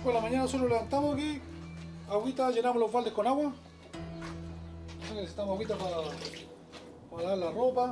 5 de la mañana nosotros levantamos aquí, agüita, llenamos los baldes con agua. Necesitamos agüita para lavar la ropa,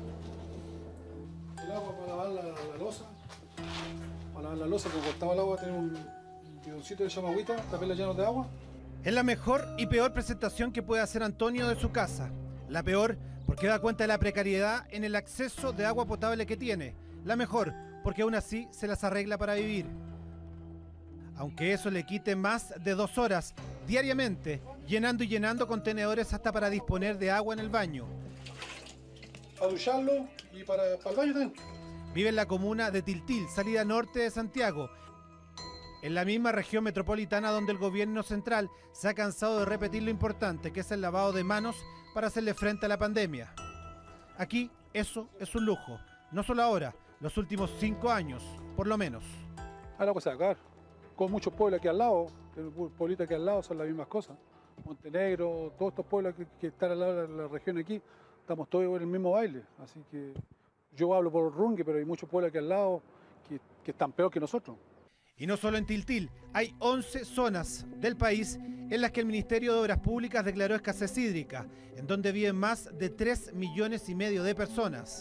el agua para lavar la loza. Para lavar la loza, porque cortaba el agua, tener un bidoncito de llama agüita, tapelas llenos de agua. Es la mejor y peor presentación que puede hacer Antonio de su casa. La peor porque da cuenta de la precariedad en el acceso de agua potable que tiene. La mejor porque aún así se las arregla para vivir. Aunque eso le quite más de 2 horas diariamente, llenando y llenando contenedores hasta para disponer de agua en el baño. Para ducharlo y para el baño también. Vive en la comuna de Tiltil, salida norte de Santiago, en la misma región metropolitana donde el gobierno central se ha cansado de repetir lo importante que es el lavado de manos para hacerle frente a la pandemia. Aquí eso es un lujo, no solo ahora, los últimos 5 años, por lo menos. Hay la cosa acá, con muchos pueblos aquí al lado, pueblitos aquí al lado son las mismas cosas. Montenegro, todos estos pueblos que están al lado de la región aquí, estamos todos en el mismo baile. Así que yo hablo por Rungue, pero hay muchos pueblos aquí al lado que están peor que nosotros. Y no solo en Tiltil, hay 11 zonas del país en las que el Ministerio de Obras Públicas declaró escasez hídrica, en donde viven más de 3,5 millones de personas.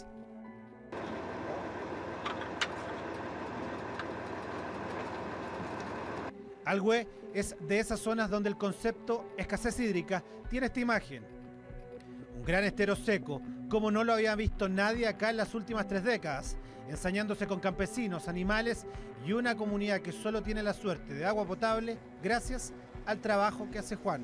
Alhué es de esas zonas donde el concepto escasez hídrica tiene esta imagen. Un gran estero seco, como no lo había visto nadie acá en las últimas 3 décadas, ensañándose con campesinos, animales y una comunidad que solo tiene la suerte de agua potable gracias al trabajo que hace Juan.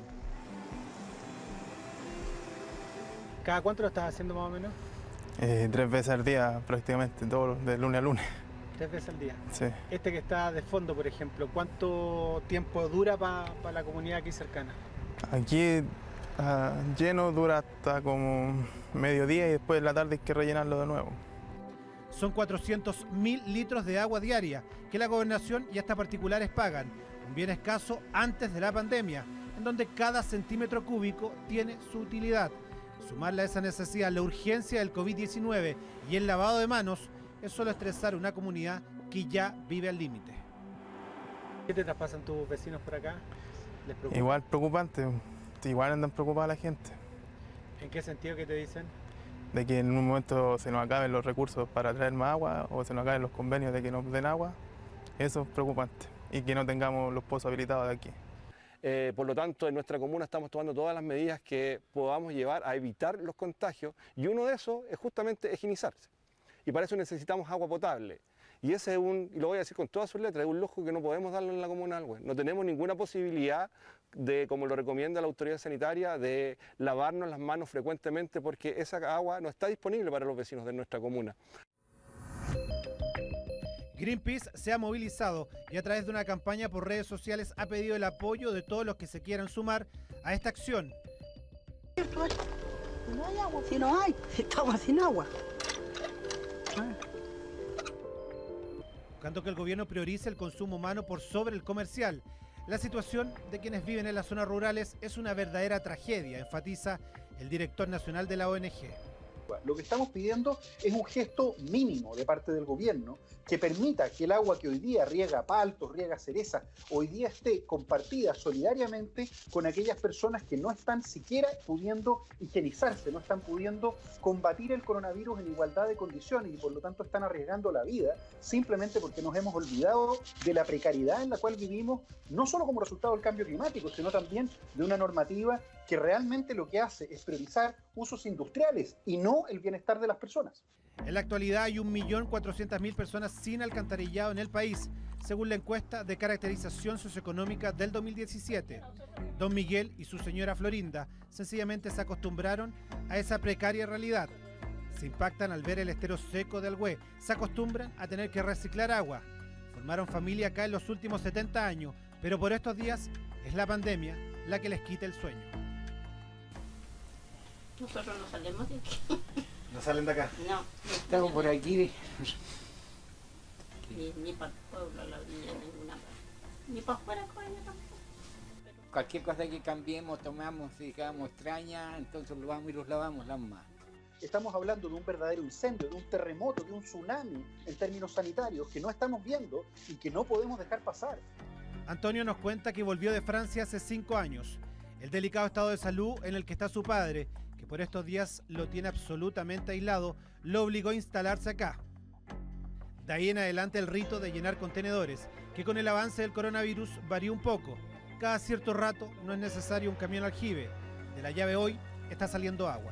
¿Cada cuánto lo estás haciendo más o menos? 3 veces al día prácticamente, de lunes a lunes. 3 veces al día. Sí. Este que está de fondo, por ejemplo, ¿cuánto tiempo dura para la comunidad aquí cercana? Aquí lleno dura hasta como mediodía y después en la tarde hay que rellenarlo de nuevo. Son 400.000 litros de agua diaria que la gobernación y hasta particulares pagan, un bien escaso antes de la pandemia, en donde cada centímetro cúbico tiene su utilidad. Sumarle a esa necesidad la urgencia del COVID-19 y el lavado de manos es solo estresar una comunidad que ya vive al límite. ¿Qué te traspasan tus vecinos por acá? ¿Les preocupa? Igual preocupante, igual andan preocupada la gente. ¿En qué sentido que te dicen? De que en un momento se nos acaben los recursos para traer más agua o se nos acaben los convenios de que nos den agua. Eso es preocupante y que no tengamos los pozos habilitados de aquí. Por lo tanto, en nuestra comuna estamos tomando todas las medidas que podamos llevar a evitar los contagios y uno de esos es justamente higienizarse. Y para eso necesitamos agua potable. Y ese es y lo voy a decir con todas sus letras, es un lujo que no podemos darle en la comuna de Alhué. No tenemos ninguna posibilidad de, como lo recomienda la autoridad sanitaria, de lavarnos las manos frecuentemente porque esa agua no está disponible para los vecinos de nuestra comuna. Greenpeace se ha movilizado y a través de una campaña por redes sociales ha pedido el apoyo de todos los que se quieran sumar a esta acción. No hay agua, si no hay, estamos sin agua. Buscando que el gobierno priorice el consumo humano por sobre el comercial. La situación de quienes viven en las zonas rurales es una verdadera tragedia, enfatiza el director nacional de la ONG. Lo que estamos pidiendo es un gesto mínimo de parte del gobierno que permita que el agua que hoy día riega paltos, riega cereza, hoy día esté compartida solidariamente con aquellas personas que no están siquiera pudiendo higienizarse, no están pudiendo combatir el coronavirus en igualdad de condiciones y por lo tanto están arriesgando la vida simplemente porque nos hemos olvidado de la precariedad en la cual vivimos, no solo como resultado del cambio climático, sino también de una normativa que realmente lo que hace es priorizar usos industriales y no el bienestar de las personas. En la actualidad hay 1.400.000 personas sin alcantarillado en el país, según la encuesta de caracterización socioeconómica del 2017. Don Miguel y su señora Florinda sencillamente se acostumbraron a esa precaria realidad. Se impactan al ver el estero seco de Alhué, se acostumbran a tener que reciclar agua. Formaron familia acá en los últimos 70 años, pero por estos días es la pandemia la que les quita el sueño. Nosotros no salimos de aquí. ¿No salen de acá? No. Estamos por aquí. Ni para el pueblo, ni ninguna parte. Ni para afuera, coño, tampoco. Cualquier cosa que cambiemos, tomamos, si quedamos extrañas, entonces lo vamos y los lavamos las manos. Estamos hablando de un verdadero incendio, de un terremoto, de un tsunami en términos sanitarios que no estamos viendo y que no podemos dejar pasar. Antonio nos cuenta que volvió de Francia hace 5 años. El delicado estado de salud en el que está su padre, que por estos días lo tiene absolutamente aislado, lo obligó a instalarse acá. De ahí en adelante el rito de llenar contenedores, que con el avance del coronavirus varía un poco. Cada cierto rato no es necesario un camión aljibe. De la llave hoy está saliendo agua.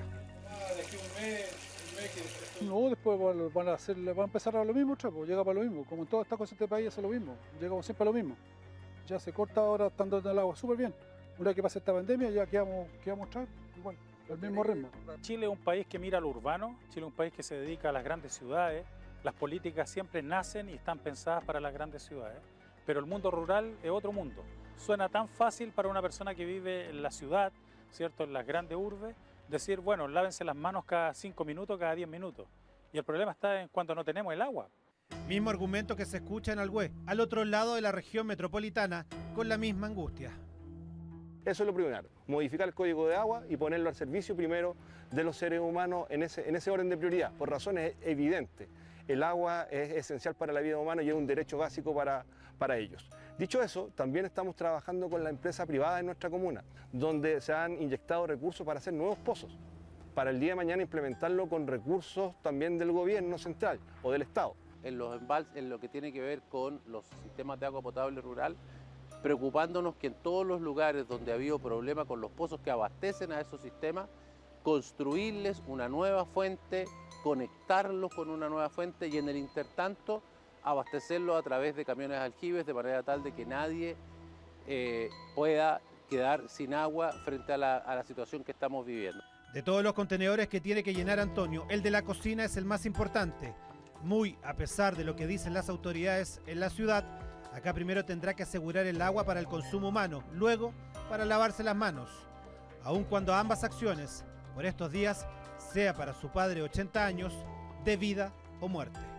No, después van a empezar a lo mismo, pues llega para lo mismo. Como en todas estas cosas de este país es lo mismo. Llegamos siempre a lo mismo. Ya se corta ahora, estando en el agua súper bien. Una vez que pase esta pandemia ya quedamos atrás, igual, al mismo ritmo. Chile es un país que mira a lo urbano, Chile es un país que se dedica a las grandes ciudades. Las políticas siempre nacen y están pensadas para las grandes ciudades. Pero el mundo rural es otro mundo. Suena tan fácil para una persona que vive en la ciudad, ¿cierto?, en las grandes urbes, decir, bueno, lávense las manos cada 5 minutos, cada 10 minutos. Y el problema está en cuando no tenemos el agua. Mismo argumento que se escucha en Alhué, al otro lado de la región metropolitana, con la misma angustia. Eso es lo primero, modificar el código de agua y ponerlo al servicio primero de los seres humanos en ese orden de prioridad, por razones evidentes. El agua es esencial para la vida humana y es un derecho básico para ellos. Dicho eso, también estamos trabajando con la empresa privada de nuestra comuna, donde se han inyectado recursos para hacer nuevos pozos, para el día de mañana implementarlo con recursos también del gobierno central o del Estado. En los embalses, en lo que tiene que ver con los sistemas de agua potable rural, preocupándonos que en todos los lugares donde ha habido problemas con los pozos que abastecen a esos sistemas, construirles una nueva fuente, conectarlos con una nueva fuente y en el intertanto abastecerlos a través de camiones aljibes de manera tal de que nadie pueda quedar sin agua frente a la situación que estamos viviendo. De todos los contenedores que tiene que llenar Antonio, el de la cocina es el más importante. Muy a pesar de lo que dicen las autoridades en la ciudad, acá primero tendrá que asegurar el agua para el consumo humano, luego para lavarse las manos. Aun cuando ambas acciones, por estos días, sea para su padre 80 años, de vida o muerte.